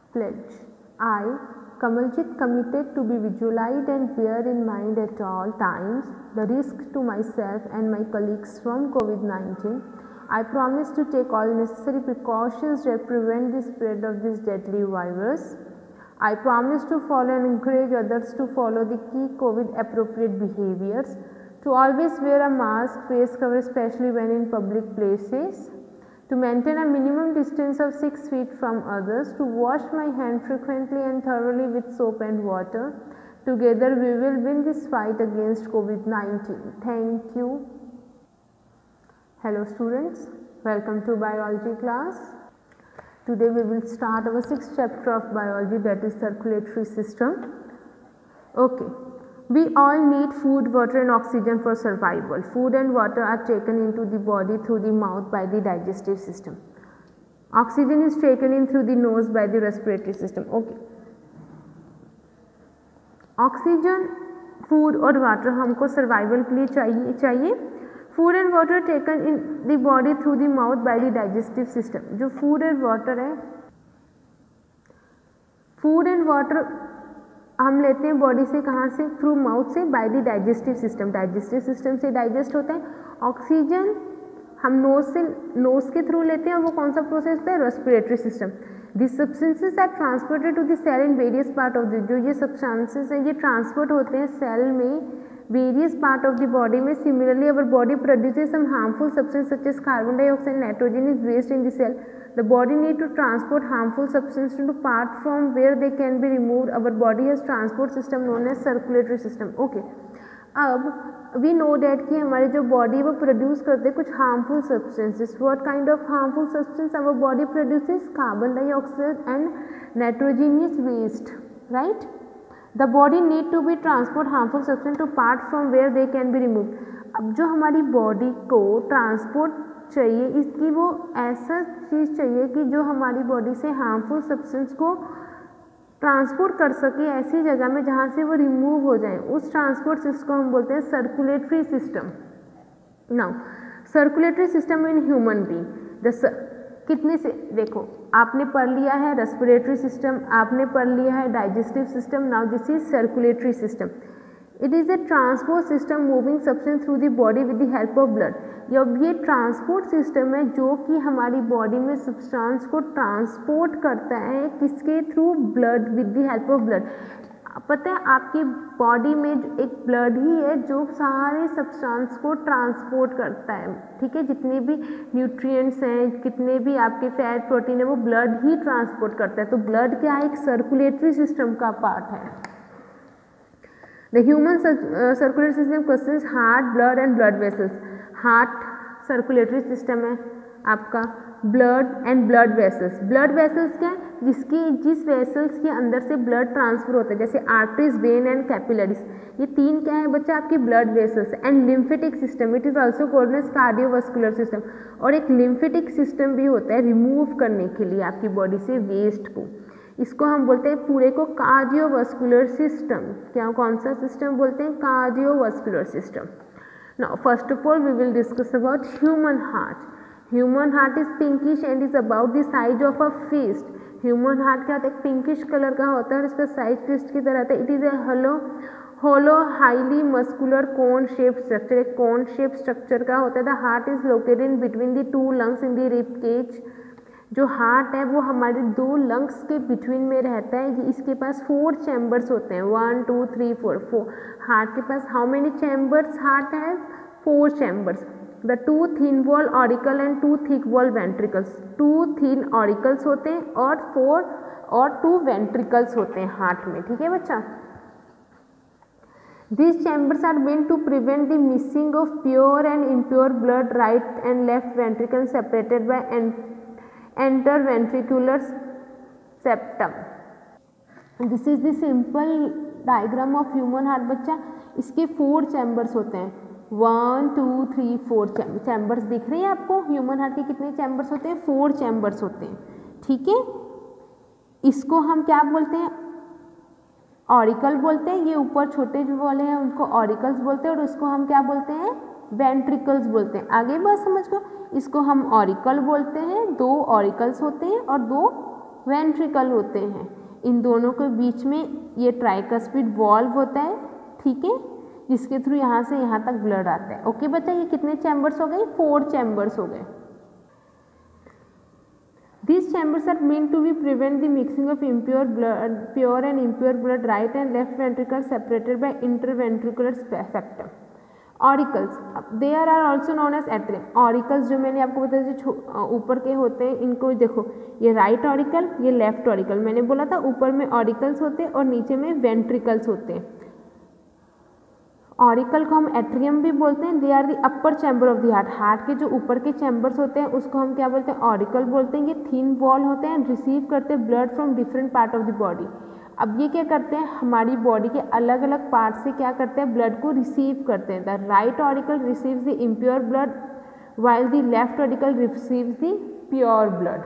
Pledge. I, Kamaljit, committed to be vigilant and bear in mind at all times the risk to myself and my colleagues from COVID-19. I promise to take all necessary precautions that prevent the spread of this deadly virus. I promise to follow and encourage others to follow the key COVID appropriate behaviors, to always wear a mask, face cover, especially when in public places, to maintain a minimum distance of 6 feet from others, to wash my hands frequently and thoroughly with soap and water. Together we will win this fight against COVID-19. Thank you. Hello students, welcome to biology class. Today we will start our 6th chapter of biology, that is circulatory system. Okay. We all need food, water and oxygen for survival. Food and water are taken into the body through the mouth by the digestive system. Oxygen is taken in through the nose by the respiratory system. Okay. Oxygen, food और water हमको survival के लिए चाहिए. Food and water taken in the body through the mouth by the digestive system. जो food and water है, food and water हम लेते हैं बॉडी से, कहाँ से? थ्रू माउथ से, by the digestive system. Digestive system से डाइजेस्ट होता है. ऑक्सीजन हम नोज के थ्रू लेते हैं, और वो कौन सा प्रोसेस होता है? Respiratory system. This substances are transported to the cell in various part of the, जो ये सब्सटेंसेस हैं ये ट्रांसपोर्ट होते हैं सेल में various part of the body में. Similarly our body produces some harmful substance such as carbon dioxide, nitrogen is waste in the cell. The body need to transport harmful substance to part from where they can be removed. Our body has transport system known as circulatory system. Okay. अब we know that कि हमारी जो body वो produce करते हैं कुछ harmful substances. What kind of harmful substance our body produces? Carbon dioxide and nitrogenous waste. Right? The body need to be transport harmful substance to part from where they can be removed. अब जो हमारी body को transport चाहिए, इसकी वो ऐसा चीज़ चाहिए कि जो हमारी बॉडी से हार्मफुल सब्सटेंस को ट्रांसपोर्ट कर सके ऐसी जगह में जहाँ से वो रिमूव हो जाए. उस ट्रांसपोर्ट सिस्टम को हम बोलते हैं circulatory system. Now circulatory system in human being कितने से, देखो आपने पढ़ लिया है रेस्पिरेटरी सिस्टम, आपने पढ़ लिया है digestive system. Now this is circulatory system. It is a transport system moving substance through the body with the help of blood. ये ट्रांसपोर्ट सिस्टम है जो कि हमारी बॉडी में सब्सटेंस को ट्रांसपोर्ट करता है, किसके through? Blood, with the help of blood. पता है आपकी बॉडी में एक ब्लड ही है जो सारे सब्सटेंस को ट्रांसपोर्ट करता है. ठीक है, जितने भी न्यूट्रिएंट्स हैं, कितने भी आपके फैट प्रोटीन है, वो ब्लड ही ट्रांसपोर्ट करता है. तो ब्लड क्या है? एक सर्कुलेटरी सिस्टम का पार्ट है. The human circulatory system consists heart, blood and blood vessels. Heart circulatory system है आपका, blood and blood vessels. Blood vessels क्या है? जिस वेसल्स के अंदर से ब्लड ट्रांसफर होता है, जैसे आर्टरीज, वेन एंड कैपिलरीज. ये तीन क्या है बच्चा? आपकी blood vessels. And lymphatic system, it is also called as cardiovascular system. और एक लिम्फेटिक सिस्टम भी होता है रिमूव करने के लिए आपकी बॉडी से वेस्ट को. इसको हम बोलते हैं पूरे को कार्डियोवास्कुलर सिस्टम. क्या, कौन सा सिस्टम बोलते हैं? Cardiovascular system. Now first of all we will discuss about human heart. Human heart is pinkish and is about the size of a fist. Human heart क्या होता है? पिंकिश कलर का होता है और इसका साइज फिस्ट की तरह होता है. It is a hollow highly muscular cone shape structure. एक कोन शेप स्ट्रक्चर का होता है. The heart is located in between the two lungs in the rib cage. जो हार्ट है वो हमारे दो लंग्स के बिटवीन में रहता है. इसके पास 4 चैम्बर्स होते हैं. 1 2 3 4. हार्ट के पास हाउ मेनी चैम्बर्स हार्ट है? 4 chambers. The 2 thin wall auricle and 2 thick wall ventricles. 2 thin auricles होते हैं और 2 वेंट्रिकल्स होते हैं हार्ट में. ठीक है बच्चा. These chambers are meant to prevent the missing of pure and impure blood. Right and left ventricle separated by interventricular septum. This is the simple diagram of human heart बच्चा. इसके 4 chambers होते हैं. 1 2 3 4 chambers दिख रहे हैं आपको? Human heart के कितने चैम्बर्स होते हैं? 4 चैम्बर्स होते हैं. ठीक है, इसको हम क्या बोलते हैं? ऑरिकल बोलते हैं. ये ऊपर छोटे जो वाले हैं उनको ऑरिकल्स बोलते हैं और इसको हम क्या बोलते हैं? वेंट्रिकल्स बोलते हैं. आगे बात समझ को. इसको हम ऑरिकल बोलते हैं. 2 ऑरिकल्स होते हैं और 2 वेंट्रिकल होते हैं। इन दोनों के बीच में ये ट्राइकस्पिड वॉल्व होता है, ठीक है, जिसके थ्रू यहाँ से यहाँ तक ब्लड आता है। ओके बच्चा, ये कितने चैम्बर्स हो गए? 4 चैम्बर्स हो गए। These chambers are meant to be prevent the mixing of impure blood, pure and impure blood, right and left ventricle separated by interventricular septum. Auricles, there are also known as atrium. Auricles जो मैंने आपको बताया जो ऊपर के होते हैं, इनको देखो, ये राइट ऑरिकल, ये लेफ्ट ऑरिकल। मैंने बोला था ऊपर में ऑरिकल्स होते हैं और नीचे में वेंट्रिकल्स होते हैं। ऑरिकल को हम एट्रियम भी बोलते हैं। They are the upper chamber of the heart. Heart के जो ऊपर के चैम्बर्स होते हैं उसको हम क्या बोलते हैं? ऑरिकल बोलते हैं। ये थिन वॉल होते हैं, रिसीव करते हैं blood from different part of the body. अब ये क्या करते हैं? हमारी बॉडी के अलग अलग पार्ट से क्या करते हैं? ब्लड को रिसीव करते हैं। The right auricle receives the impure blood while the left auricle receives the pure blood.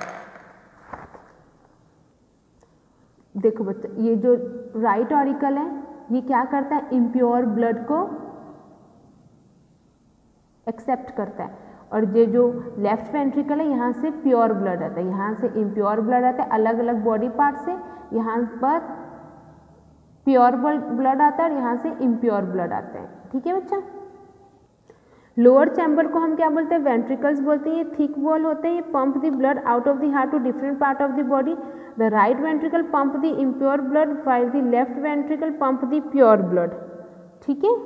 देखो बच्चा, ये जो राइट ऑरिकल है ये क्या करता है? इम्प्योर ब्लड को एक्सेप्ट करता है, और ये जो लेफ्ट वेंट्रिकल है यहाँ से प्योर ब्लड आता है, यहाँ से इम्प्योर ब्लड आता है। अलग अलग बॉडी पार्ट से यहाँ पर प्योर ब्लड आता है और यहाँ से इम्प्योर ब्लड आता है, ठीक है बच्चा। लोअर चैम्बर को हम क्या बोलते हैं? वेंट्रिकल्स बोलते हैं। ये थिक वॉल होते हैं, ये pump the blood out of the heart to different part of the body. The right ventricle pump the impure blood while the left ventricle pump the pure blood, ठीक है।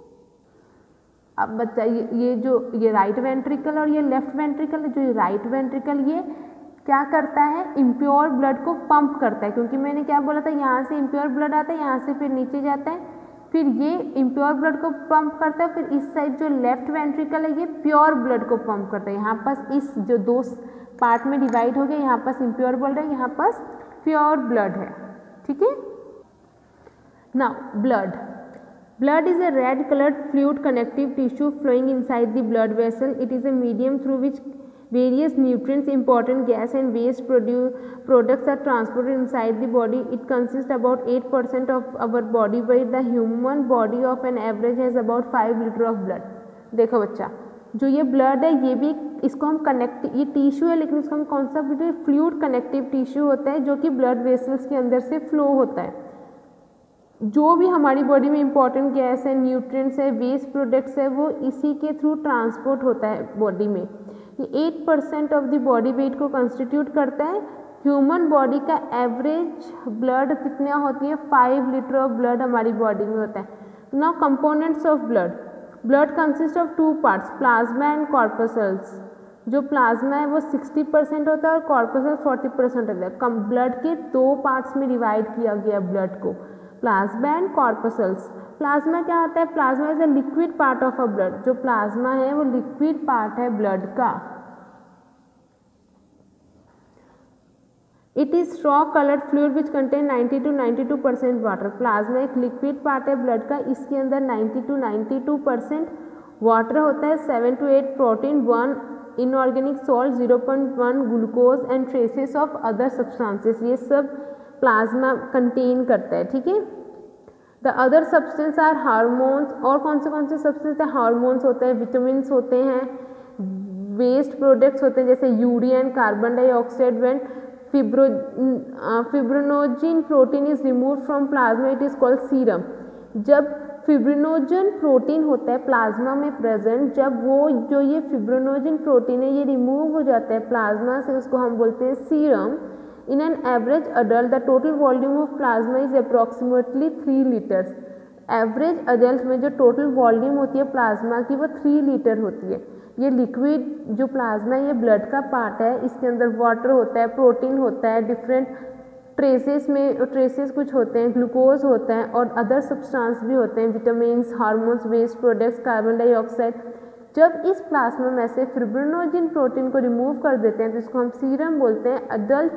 अब बच्चा ये राइट वेंट्रिकल और ये लेफ्ट वेंट्रिकल, जो right ventricle ये क्या करता है? इम्प्योर ब्लड को पंप करता है, क्योंकि मैंने क्या बोला था, यहाँ से इम्प्योर ब्लड आता है, यहाँ से फिर नीचे जाता है, फिर ये इम्प्योर ब्लड को पंप करता है। फिर इस साइड जो लेफ्ट वेंट्रिकल है ये प्योर ब्लड को पंप करता है। यहाँ पास इस जो 2 पार्ट में डिवाइड हो गया, यहाँ पास इम्प्योर ब्लड है, यहाँ पास प्योर ब्लड है, ठीक है। Now blood is a red colored fluid connective tissue flowing inside the blood vessel. It is a medium through which various nutrients, important gas and waste products are transported inside the body. It consists about 8% of our body weight. The human body of an average has about 5 liter of blood. देखो बच्चा, जो ये blood है ये भी, इसको हम ये टिश्यू है, लेकिन उसको हम कौन सा फ्लूइड कनेक्टिव टिश्यू होता है जो कि ब्लड वेसल्स के अंदर से फ्लो होता है। जो भी हमारी बॉडी में इंपॉर्टेंट गैस है, न्यूट्रिएंट्स है, वेस्ट प्रोडक्ट्स है, वो इसी के थ्रू ट्रांसपोर्ट होता है बॉडी में। ये 8% ऑफ द बॉडी वेट को कंस्टिट्यूट करता है। ह्यूमन बॉडी का एवरेज ब्लड कितना होती है? 5 लीटर ऑफ ब्लड हमारी बॉडी में होता है। Now components of blood consist of 2 parts, plasma and corpuscles. जो प्लाज्मा है वो 60% होता है और कॉर्पसल 40% होता है। ब्लड के 2 पार्ट्स में डिवाइड किया गया ब्लड को, प्लाज्मा एंड कॉर्पसल्स। प्लाज्मा क्या होता है? Plasma is a liquid part of a blood. जो प्लाज्मा है वो लिक्विड पार्ट है ब्लड का। It is straw coloured fluid which contain 90 to 92% water. Plasma एक लिक्विड पार्ट है ब्लड का, इसके अंदर 90 to 92% वाटर होता है, 7 to 8 protein, 1 inorganic salt, 0.1 glucose and traces of other substances. ये सब प्लाज्मा कंटेन करता है, ठीक है। The other substance are hormones. और कौन से सब्सटेंस है? हार्मोन्स होते हैं, विटामिन्स होते हैं, वेस्ट प्रोडक्ट्स होते हैं जैसे urea and carbon dioxide. When fibrinogen protein is removed from plasma it is called serum. जब फिब्रिनोजन प्रोटीन होता है प्लाज्मा में प्रेजेंट, जब वो जो ये फिब्रिनोजन प्रोटीन है ये रिमूव हो जाता है प्लाज्मा से, उसको हम बोलते हैं serum. In an average adult, the total volume of plasma is approximately 3 liters. Average adult में जो टोटल वॉल्यूम होती है प्लाज्मा की वो 3 लीटर होती है। ये लिक्विड जो प्लाज्मा है ये ब्लड का पार्ट है, इसके अंदर वाटर होता है, प्रोटीन होता है, डिफरेंट ट्रेसेस कुछ होते हैं, ग्लूकोज होता है और अदर सब्सटेंस भी होते हैं, vitamins, hormones, waste products, carbon dioxide. जब इस प्लाज्मा में से फिब्रिनोजन प्रोटीन को रिमूव कर देते हैं तो इसको हम सीरम बोलते हैं।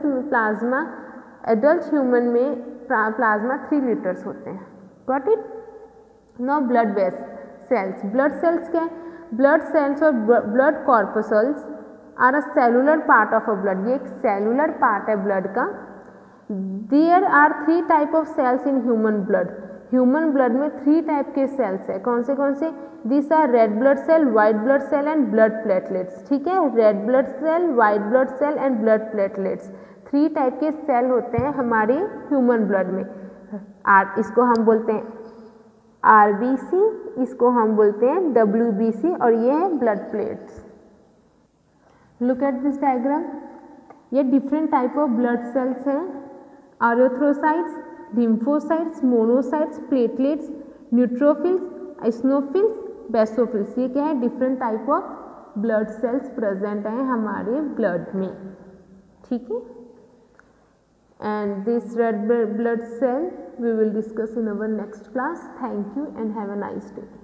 एडल्ट ह्यूमन में प्लाज्मा 3 लीटर्स होते हैं। Got it? Now blood cells. Blood cells क्या है? ब्लड सेल्स और blood corpuscles are a cellular part of a blood. ये एक सेलुलर पार्ट है ब्लड का। There are 3 type of cells in human blood. Human blood में 3 type के cells है। कौन से? This are red blood cell, white blood cell and blood platelets. ठीक है, red blood cell, white blood cell and blood platelets. 3 type के cell होते हैं हमारे ह्यूमन ब्लड में। इसको हम बोलते हैं RBC, इसको हम बोलते हैं WBC और ये है blood plates. Look at this diagram, ये different type of blood cells हैं, erythrocytes, lymphocytes, monocytes, platelets, neutrophils, eosinophils, basophils. ये क्या है, different type of blood cells present हैं हमारे ब्लड में, ठीक है। And this red blood cell we will discuss in our next class. Thank you and have a nice day.